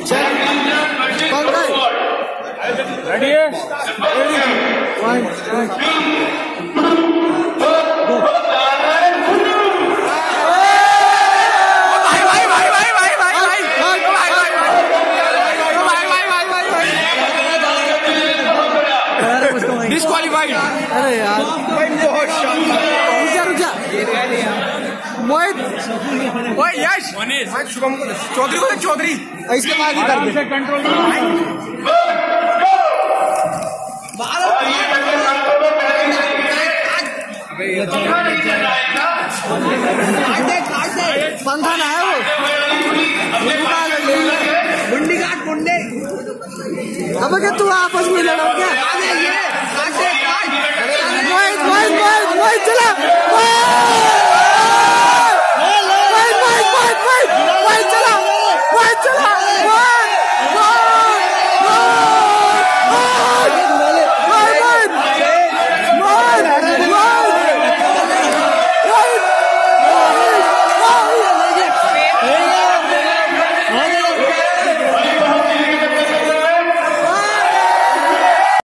Ready है? Disqualified. अरे यार भाई बहुत शानदार। रुक जा मोहित ओए यश भाई शुभम को चौधरी को चौधरी इसके बाद ही कर दे। कंट्रोल पंखा ना है वो मुंडी काट मुंडे। अब क्या तू आपस में लड़ो क्या?